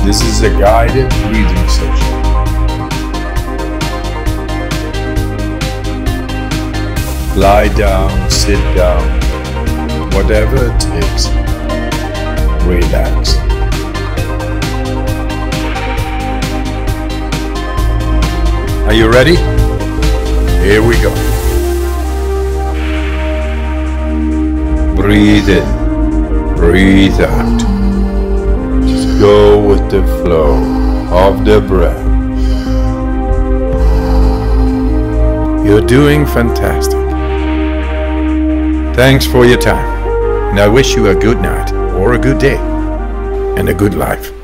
This is a guided breathing session. Lie down, sit down, whatever it takes. Relax. Are you ready? Here we go. Breathe in, breathe out. Just go with the flow of the breath. You're doing fantastic. Thanks for your time, and I wish you a good night, or a good day, and a good life.